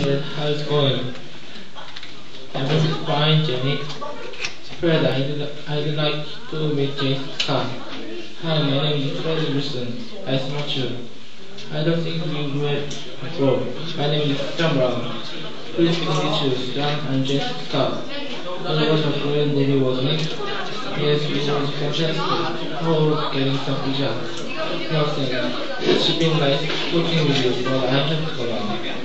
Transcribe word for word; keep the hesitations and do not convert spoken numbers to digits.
Fred, how's it going? Everything's fine, Jenny. Fred, I'd, I'd like to meet Jessica. Hi, my name is Fred Wilson. Nice to meet you. I don't think we've met before. My name is John Brown. Please meet you, John and Jessica. It was a great movie, wasn't it? Yes, it was fantastic. Oh, getting some pizza. No thanks. It's been nice talking with you, but I have to go now.